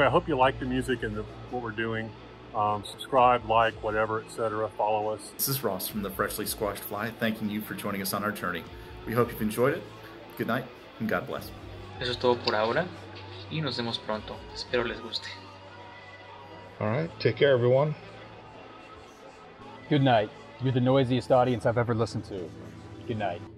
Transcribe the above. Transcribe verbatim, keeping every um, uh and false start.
I hope you like the music and the, what we're doing. Um, subscribe, like, whatever, et cetera. Follow us. This is Ross from the Freshly Squashed Fly, thanking you for joining us on our journey. We hope you've enjoyed it. Good night, and God bless. Eso es todo por ahora, y nos vemos pronto. Espero les guste. All right, take care, everyone. Good night. You're the noisiest audience I've ever listened to. Good night.